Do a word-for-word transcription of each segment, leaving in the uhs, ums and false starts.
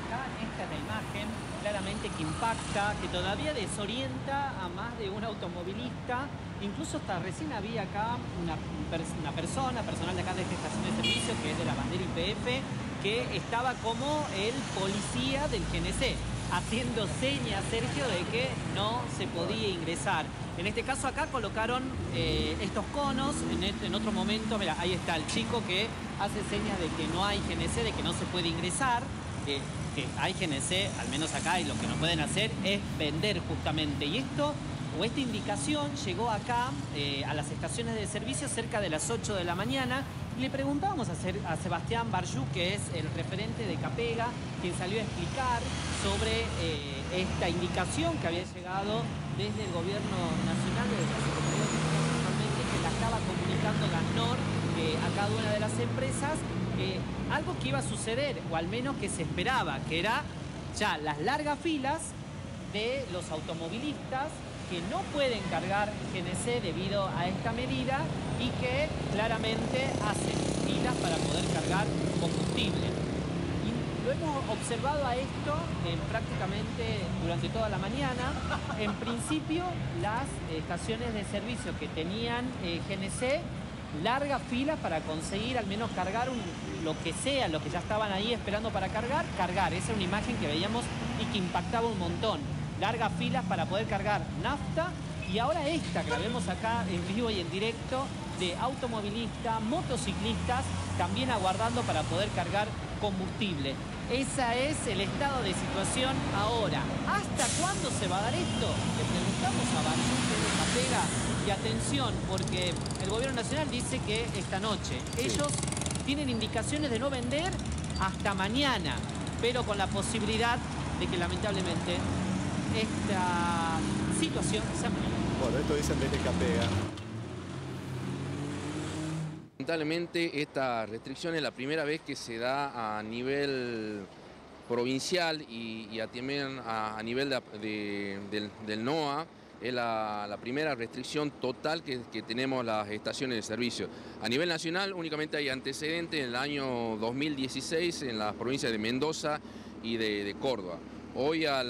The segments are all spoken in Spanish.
acá, esta es la imagen, claramente que impacta, que todavía desorienta a más de un automovilista. Incluso hasta recién había acá una, una persona, personal de acá de esta estación de servicio, que es de la bandera Y P F, que estaba como el policía del G N C, haciendo señas, Sergio, de que no se podía ingresar. En este caso acá colocaron eh, estos conos, en, este, en otro momento, mira, ahí está el chico que hace señas de que no hay G N C, de que no se puede ingresar, de que hay G N C, al menos acá, y lo que no pueden hacer es vender justamente. Y esto, o esta indicación, llegó acá eh, a las estaciones de servicio cerca de las ocho de la mañana. Y le preguntábamos a, a Sebastián Barjú, que es el referente de Capega, quien salió a explicar sobre eh, esta indicación que había llegado desde el gobierno nacional, desde la Secretaría de Transporte, que la estaba comunicando GASNOR eh, a cada una de las empresas, eh, algo que iba a suceder, o al menos que se esperaba, que era ya las largas filas de los automovilistas que no pueden cargar G N C debido a esta medida y que claramente hacen filas para poder cargar combustible. Y lo hemos observado a esto eh, prácticamente durante toda la mañana. En principio, las estaciones de servicio que tenían eh, G N C, largas filas para conseguir al menos cargar un, lo que sea, lo que ya estaban ahí esperando para cargar, cargar. Esa es una imagen que veíamos y que impactaba un montón. Largas filas para poder cargar nafta, y ahora esta que la vemos acá en vivo y en directo, de automovilistas, motociclistas, también aguardando para poder cargar combustible. Ese es el estado de situación ahora. ¿Hasta cuándo se va a dar esto? Le preguntamos a Barjú de Capega, y atención, porque el gobierno nacional dice que esta noche. Sí. Ellos tienen indicaciones de no vender hasta mañana, pero con la posibilidad de que lamentablemente esta situación se amplía. Bueno, esto dicen desde Capega. Lamentablemente esta restricción es la primera vez que se da a nivel provincial y, y a, también a, a nivel de, de, del, del NOA. Es la, la primera restricción total que, que tenemos las estaciones de servicio. A nivel nacional únicamente hay antecedentes en el año dos mil dieciséis en las provincias de Mendoza y de, de Córdoba. Hoy a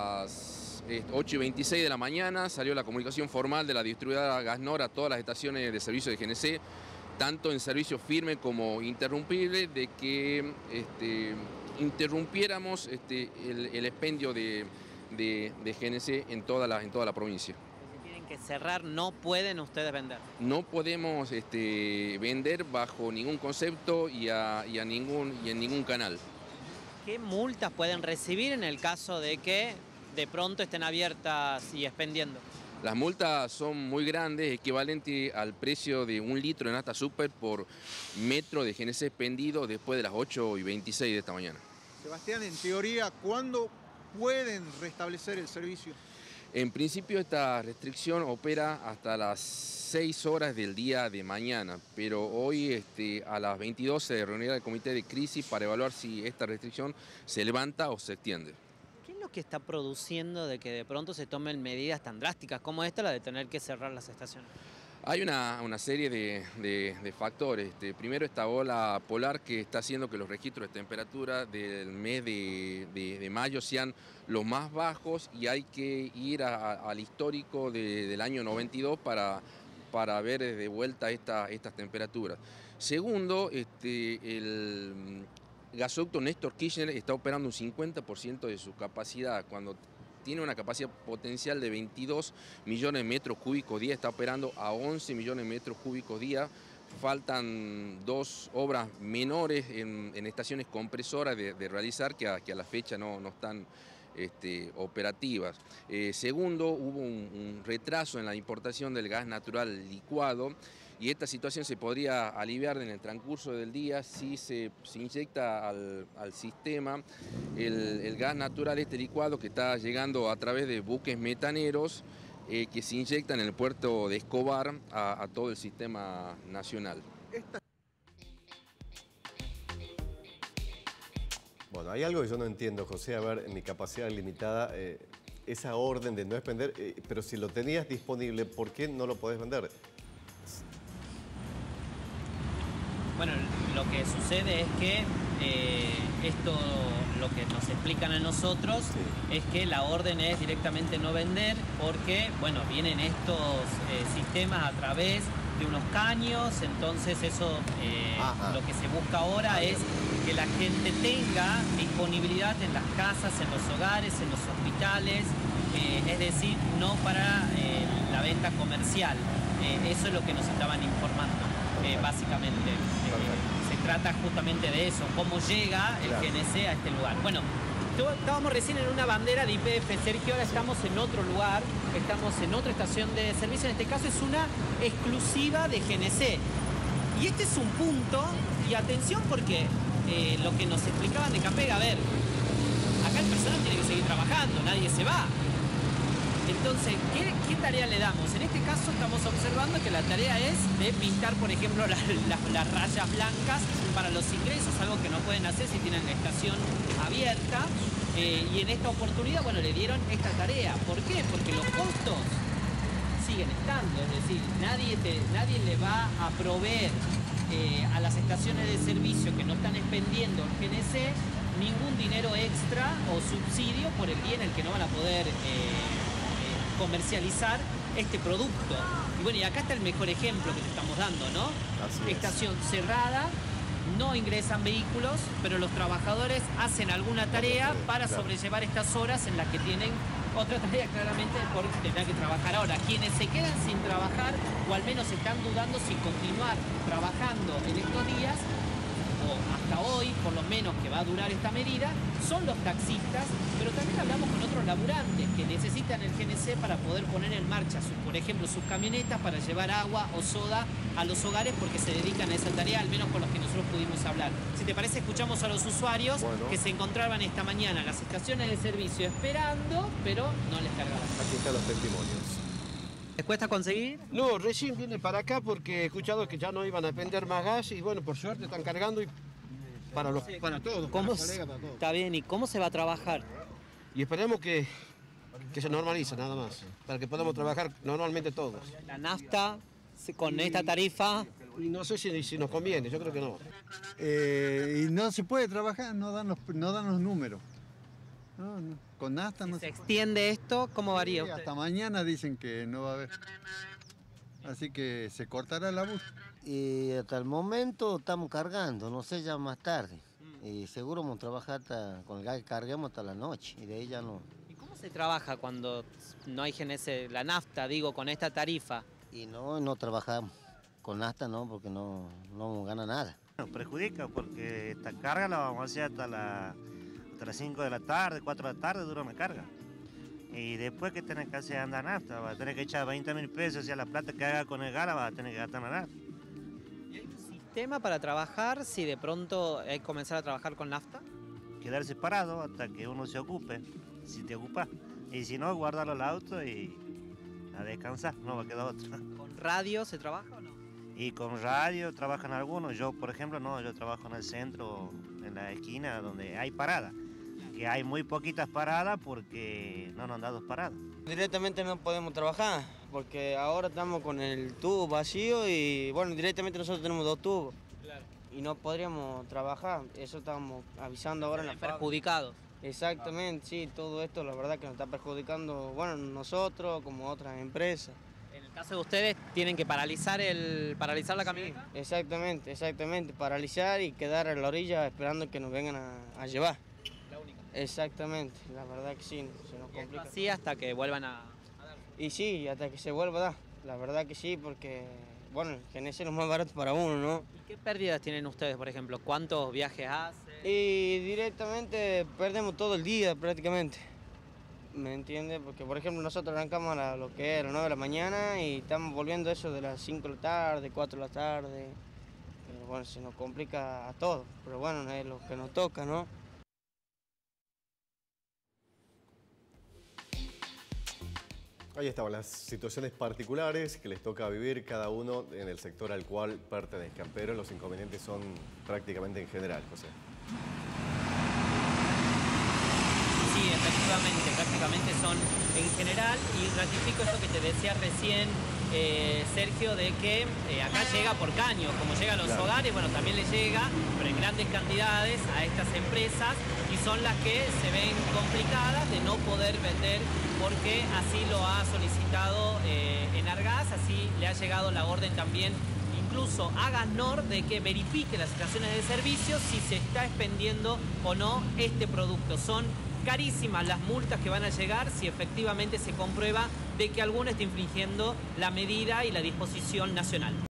las ocho y veintiséis de la mañana salió la comunicación formal de la distribuidora GASNOR a todas las estaciones de servicio de G N C, tanto en servicio firme como interrumpible, de que este, interrumpiéramos este, el, el expendio de, de, de G N C en toda la, en toda la provincia. Si tienen que cerrar, no pueden ustedes vender. No podemos este, vender bajo ningún concepto y, a, y, a ningún, y en ningún canal. ¿Qué multas pueden recibir en el caso de que de pronto estén abiertas y expendiendo? Las multas son muy grandes, equivalente al precio de un litro de nafta super por metro de G N C expendido después de las ocho y veintiséis de esta mañana. Sebastián, en teoría, ¿cuándo pueden restablecer el servicio? En principio esta restricción opera hasta las seis horas del día de mañana, pero hoy este, a las veintidós se reunirá el comité de crisis para evaluar si esta restricción se levanta o se extiende. ¿Qué es lo que está produciendo de que de pronto se tomen medidas tan drásticas como esta, la de tener que cerrar las estaciones? Hay una, una serie de, de, de factores. Este, primero, esta ola polar que está haciendo que los registros de temperatura del mes de, de, de mayo sean los más bajos, y hay que ir a, a, al histórico de, del año noventa y dos para, para ver de vuelta esta, estas temperaturas. Segundo, este, el gasoducto Néstor Kirchner está operando un cincuenta por ciento de su capacidad, cuando tiene una capacidad potencial de veintidós millones de metros cúbicos día, está operando a once millones de metros cúbicos día. Faltan dos obras menores en, en estaciones compresoras de, de realizar que a, que a la fecha no, no están este, operativas. Eh, segundo, hubo un, un retraso en la importación del gas natural licuado, y esta situación se podría aliviar en el transcurso del día si se, se inyecta al, al sistema el, el gas natural este licuado que está llegando a través de buques metaneros eh, que se inyectan en el puerto de Escobar a, a todo el sistema nacional. Esta... Bueno, hay algo que yo no entiendo, José. A ver, en mi capacidad limitada, eh, esa orden de no expender, eh, pero si lo tenías disponible, ¿por qué no lo podés vender? Bueno, lo que sucede es que eh, esto lo que nos explican a nosotros, sí, es que la orden es directamente no vender porque, bueno, vienen estos eh, sistemas a través de unos caños, entonces eso eh, lo que se busca ahora es que la gente tenga disponibilidad en las casas, en los hogares, en los hospitales, eh, es decir, no para eh, la venta comercial. Eh, eso es lo que nos estaban informando, eh, básicamente. Eh, se trata justamente de eso, cómo llega el G N C a este lugar. Bueno, estábamos recién en una bandera de I P F, Sergio, ahora estamos en otro lugar, estamos en otra estación de servicio, en este caso es una exclusiva de G N C. Y este es un punto, y atención porque eh, lo que nos explicaban de Capega, a ver, acá el personal tiene que seguir trabajando, nadie se va. Entonces, ¿qué, ¿qué tarea le damos? En este caso estamos observando que la tarea es de pintar, por ejemplo, las, las, las rayas blancas para los ingresos, algo que no pueden hacer si tienen la estación abierta. Eh, y en esta oportunidad, bueno, le dieron esta tarea. ¿Por qué? Porque los costos siguen estando, es decir, nadie, te, nadie le va a proveer eh, a las estaciones de servicio que no están expendiendo el G N C ningún dinero extra o subsidio por el día en el que no van a poder eh, comercializar este producto. Y bueno, y acá está el mejor ejemplo que te estamos dando, ¿no? Así Estación es. cerrada, no ingresan vehículos, pero los trabajadores hacen alguna tarea tarea para claro. sobrellevar estas horas en las que tienen otra tarea claramente porque tendrán que trabajar ahora. Quienes se quedan sin trabajar o al menos están dudando si continuar trabajando en estos días, o hasta hoy, por lo menos que va a durar esta medida, son los taxistas, pero también hablamos con otros laburantes que necesitan el G N C para poder poner en marcha, su, por ejemplo, sus camionetas para llevar agua o soda a los hogares porque se dedican a esa tarea, al menos con los que nosotros pudimos hablar. Si te parece, escuchamos a los usuarios bueno. que se encontraban esta mañana en las estaciones de servicio esperando, pero no les cargaban. Aquí están los testimonios. ¿Les cuesta conseguir? No, recién vine para acá porque he escuchado que ya no iban a vender más gas y bueno, por suerte están cargando y para, los, para todos. ¿Cómo para colegas, para todos. Está bien, ¿y cómo se va a trabajar? Y esperemos que, que se normalice nada más, para que podamos trabajar normalmente todos. La nafta, con esta tarifa... Y no sé si, si nos conviene, yo creo que no. Eh, y no se puede trabajar, no dan los, no dan los números. No, no. Con nafta si no se se extiende esto, ¿cómo varía sí, usted? Hasta mañana dicen que no va a haber. Así que se cortará la bus. Y hasta el momento estamos cargando, no sé, ya más tarde. Mm. Y seguro vamos a trabajar hasta, con el gas que carguemos hasta la noche y de ahí ya no. ¿Y cómo se trabaja cuando no hay G N C, la nafta, digo, con esta tarifa? Y no, no trabajamos. Con nafta no, porque no, no gana nada. Nos perjudica porque esta carga la vamos a hacer hasta la... hasta las cinco de la tarde, cuatro de la tarde dura una carga. Y después que tenés que hacer andar nafta, vas a tener que echar veinte mil pesos, o sea, la plata que haga con el gas la vas a tener que gastar en la nafta. ¿Y hay un sistema para trabajar si de pronto hay que comenzar a trabajar con nafta? Quedarse parado hasta que uno se ocupe, si te ocupas. Y si no, guardarlo al auto y a descansar, no va a quedar otra. ¿Con radio se trabaja o no? Y con radio trabajan algunos, yo por ejemplo no, yo trabajo en el centro, en la esquina donde hay paradas. Que hay muy poquitas paradas porque no nos han dado paradas. Directamente no podemos trabajar porque ahora estamos con el tubo vacío y bueno, directamente nosotros tenemos dos tubos. Claro. Y no podríamos trabajar, eso estamos avisando ahora en la perjudicados. Exactamente, sí, todo esto la verdad que nos está perjudicando, bueno, nosotros como otras empresas. En el caso de ustedes, ¿tienen que paralizar, el, paralizar la camioneta? Sí, exactamente, exactamente, paralizar y quedar a la orilla esperando que nos vengan a, a llevar. Exactamente, la verdad que sí, se nos complica. Y así hasta que vuelvan a, a dar. Y sí, hasta que se vuelva a dar, la verdad que sí, porque, bueno, el G N C es lo más barato para uno, ¿no? ¿Y qué pérdidas tienen ustedes, por ejemplo? ¿Cuántos viajes hacen? Y directamente perdemos todo el día prácticamente, ¿me entiendes? Porque, por ejemplo, nosotros arrancamos a lo que es a las nueve de la mañana y estamos volviendo eso de las cinco de la tarde, cuatro de la tarde. Pero bueno, se nos complica a todos, pero bueno, es lo que nos toca, ¿no? Ahí estaban las situaciones particulares que les toca vivir cada uno en el sector al cual pertenezcan, pero los inconvenientes son prácticamente en general, José. Sí, efectivamente, prácticamente son en general, y ratifico esto que te decía recién, eh, Sergio, de que eh, acá llega por caño, como llega a los Claro. hogares, bueno, también le llega, pero en grandes cantidades a estas empresas, y son las que se ven complicadas de no poder vender, porque así lo ha solicitado eh, Enargás, así le ha llegado la orden también incluso a Gasnor de que verifique las estaciones de servicio si se está expendiendo o no este producto. Son carísimas las multas que van a llegar si efectivamente se comprueba de que alguno está infringiendo la medida y la disposición nacional.